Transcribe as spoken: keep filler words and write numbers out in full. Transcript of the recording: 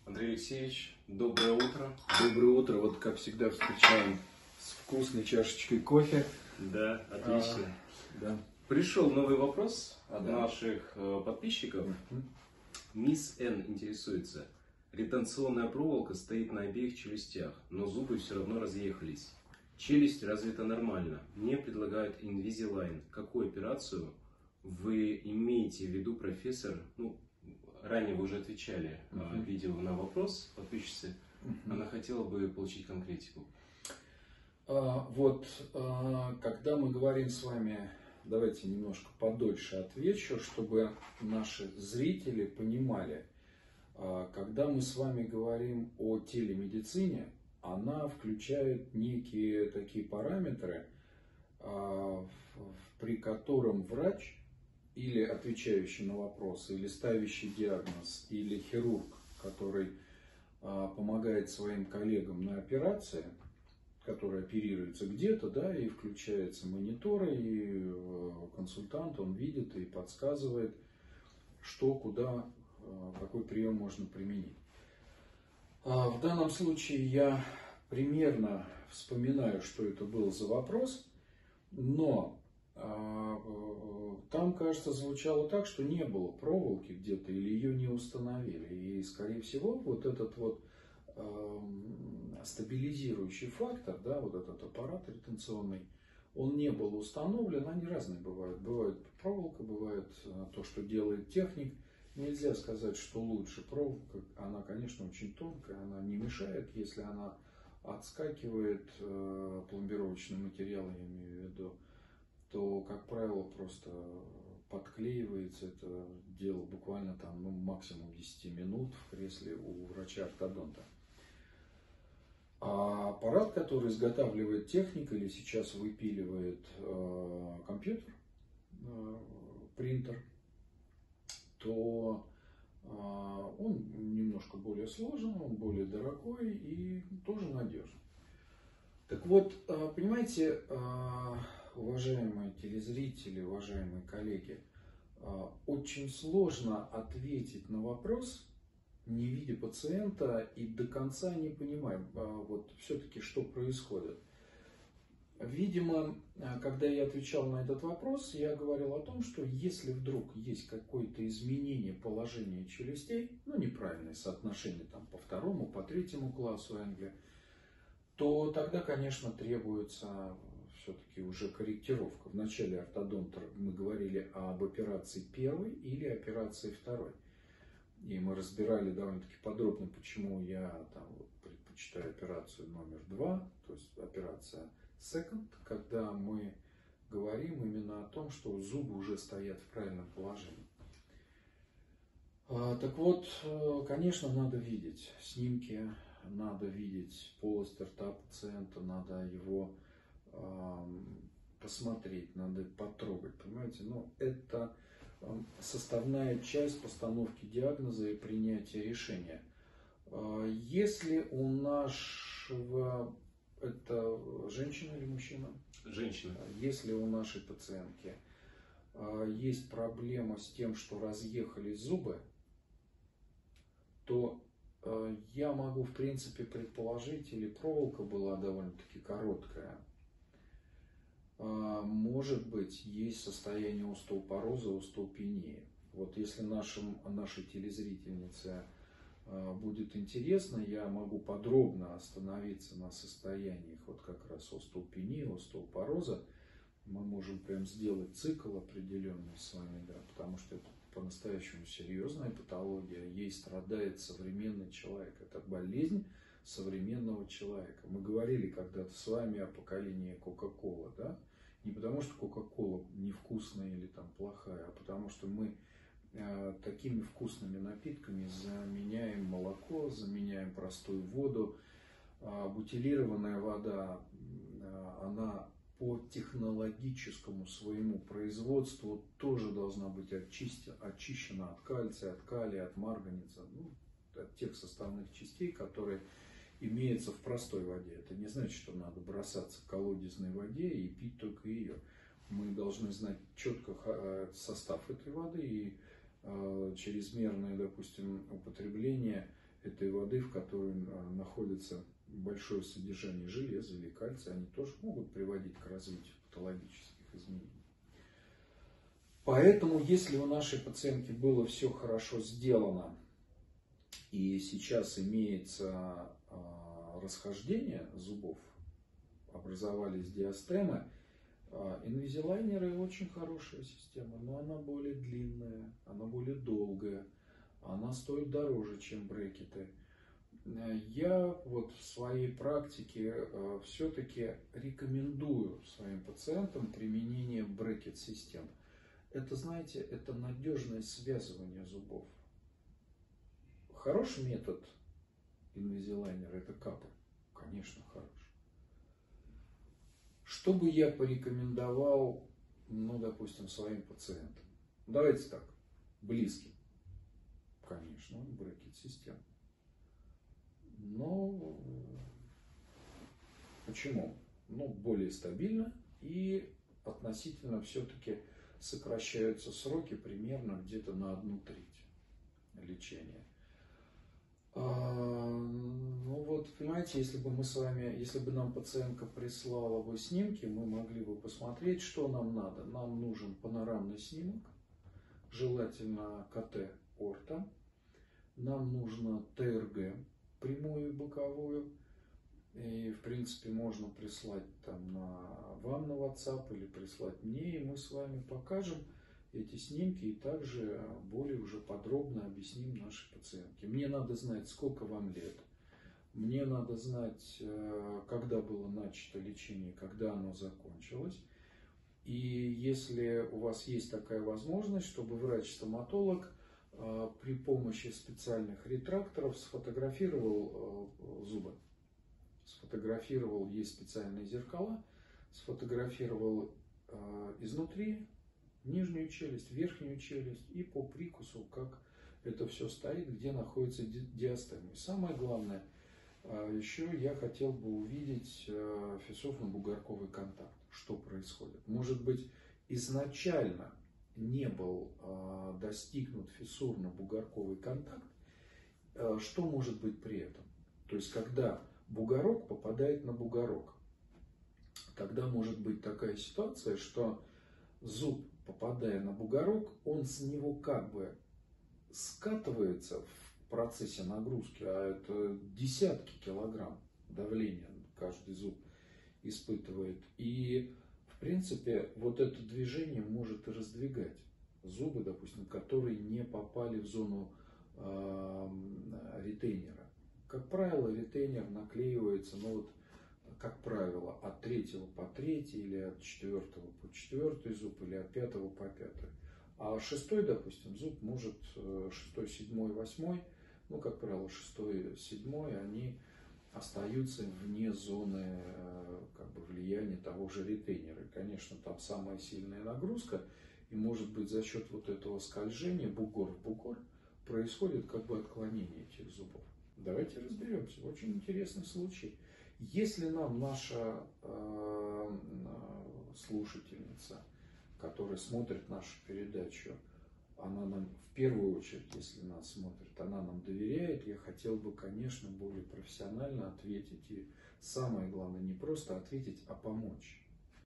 Андрей Алексеевич, доброе утро. Доброе утро. Вот как всегда встречаем с вкусной чашечкой кофе. Да, отлично. А, да. Пришел новый вопрос от Да. наших э, подписчиков. Мгм. Мисс Н интересуется. Ретенционная проволока стоит на обеих челюстях, но зубы все равно разъехались. Челюсть развита нормально. Мне предлагают Invisalign. Какую операцию вы имеете в виду, профессор? Ну, ранее вы уже отвечали э, Мгм. видео на вопрос подписчицы. Мгм. Она хотела бы получить конкретику. А, вот, а, когда мы говорим с вами, давайте немножко подольше отвечу, чтобы наши зрители понимали. А, когда мы с вами говорим о телемедицине, она включает некие такие параметры, а, в- при котором врач или отвечающий на вопросы, или ставящий диагноз, или хирург, который а, помогает своим коллегам на операции, который оперируется где-то, да, и включается мониторы, и э, консультант, он видит и подсказывает, что, куда, э, какой прием можно применить. А в данном случае я примерно вспоминаю, что это был за вопрос, но а, э, там, кажется, звучало так, что не было проволоки где-то или ее не установили. И, скорее всего, вот этот вот эм, стабилизирующий фактор, да, вот этот аппарат ретенционный, он не был установлен. Они разные бывают. Бывает проволока, бывает э, то, что делает техник. Нельзя сказать, что лучше. Проволока, она, конечно, очень тонкая, она не мешает, если она отскакивает, э, пломбировочный материал, я имею в виду, то, как правило, просто подклеивается. Это дело буквально там, ну, максимум десять минут в кресле у врача-ортодонта. А аппарат, который изготавливает техник или сейчас выпиливает э, компьютер, э, принтер, то э, он немножко более сложен, он более дорогой и тоже надежный. Так вот, э, понимаете, э, уважаемые телезрители, уважаемые коллеги, э, очень сложно ответить на вопрос, не видя пациента и до конца не понимая, э, вот все-таки что происходит. Видимо, э, когда я отвечал на этот вопрос, я говорил о том, что если вдруг есть какое-то изменение положения челюстей, ну, неправильное соотношение там, по второму, по третьему классу Энгля, то тогда, конечно, требуется все-таки уже корректировка. В начале ортодонта мы говорили об операции первой или операции второй. И мы разбирали довольно-таки подробно, почему я там, вот, предпочитаю операцию номер два, то есть операция second, когда мы говорим именно о том, что зубы уже стоят в правильном положении. А, так вот, конечно, надо видеть снимки, надо видеть полость рта пациента, надо его э, посмотреть, надо потрогать, понимаете? Но это э, составная часть постановки диагноза и принятия решения. Э, если у нашего, это женщина или мужчина? Женщина. Если у нашей пациентки э, есть проблема с тем, что разъехались зубы, то я могу, в принципе, предположить, или проволока была довольно-таки короткая. Может быть, есть состояние остеопороза, остеопении. Вот если нашим, нашей телезрительнице будет интересно, я могу подробно остановиться на состояниях вот как раз остеопении, остеопороза. Мы можем прям сделать цикл определенный с вами, да, потому что это по-настоящему серьезная патология, ей страдает современный человек. Это болезнь современного человека. Мы говорили когда-то с вами о поколении Кока-Кола, да? Не потому что Кока-Кола невкусная или там плохая, а потому что мы э, такими вкусными напитками заменяем молоко, заменяем простую воду. Э, бутилированная вода, э, она по технологическому своему производству тоже должна быть очищена, очищена от кальция, от калия, от марганца, ну, от тех составных частей, которые имеются в простой воде. Это не значит, что надо бросаться к колодезной воде и пить только ее. Мы должны знать четко состав этой воды, и э, чрезмерное, допустим, употребление этой воды, в которой находится большое содержание железа или кальция, они тоже могут приводить к развитию патологических изменений. Поэтому, если у нашей пациентки было все хорошо сделано, и сейчас имеется э, расхождение зубов, образовались диастемы, э, инвизилайнеры очень хорошая система, но она более длинная, она более долгая, она стоит дороже, чем брекеты. Я вот в своей практике э, все-таки рекомендую своим пациентам применение брекет-систем. Это, знаете, это надежное связывание зубов. Хороший метод инвизилайнера — это капы. Конечно, хороший. Что бы я порекомендовал, ну, допустим, своим пациентам? Давайте так, близким. Конечно, брекет-система. Но почему? Ну, более стабильно и относительно все-таки сокращаются сроки примерно где-то на одну треть лечения. А, ну вот, понимаете, если бы мы с вами, если бы нам пациентка прислала бы снимки, мы могли бы посмотреть, что нам надо. Нам нужен панорамный снимок, желательно ка тэ орто. Нам нужно тэ эр гэ, прямую и боковую. И, в принципе, можно прислать там на, вам на WhatsApp или прислать мне, и мы с вами покажем эти снимки и также более уже подробно объясним нашей пациентке. Мне надо знать, сколько вам лет. Мне надо знать, когда было начато лечение, когда оно закончилось. И если у вас есть такая возможность, чтобы врач-стоматолог при помощи специальных ретракторов сфотографировал зубы. Сфотографировал, есть специальные зеркала, сфотографировал э, изнутри нижнюю челюсть, верхнюю челюсть и по прикусу, как это все стоит, где находится ди диастема. И самое главное, э, еще я хотел бы увидеть э, фиссурно-бугорковый контакт. Что происходит? Может быть, изначально не был э, достигнут фиссурно-бугорковый контакт, э, что может быть при этом? То есть, когда бугорок попадает на бугорок, тогда может быть такая ситуация, что зуб, попадая на бугорок, он с него как бы скатывается в процессе нагрузки, а это десятки килограмм давления каждый зуб испытывает. И, в принципе, вот это движение может и раздвигать зубы, допустим, которые не попали в зону э, ретейнера. Как правило, ретейнер наклеивается, ну вот, как правило, от третьего по третий, или от четвертого по четвертый зуб, или от пятого по пятый. А шестой, допустим, зуб может, шестой, седьмой, восьмой, ну, как правило, шестой, седьмой, они остаются вне зоны как бы влияния того же ретейнера. И, конечно, там самая сильная нагрузка, и, может быть, за счет вот этого скольжения бугор в бугор происходит как бы отклонение этих зубов. Давайте разберемся. Очень интересный случай. Если нам наша э, слушательница, которая смотрит нашу передачу, она нам в первую очередь, если нас смотрит, она нам доверяет, я хотел бы, конечно, более профессионально ответить. И самое главное, не просто ответить, а помочь.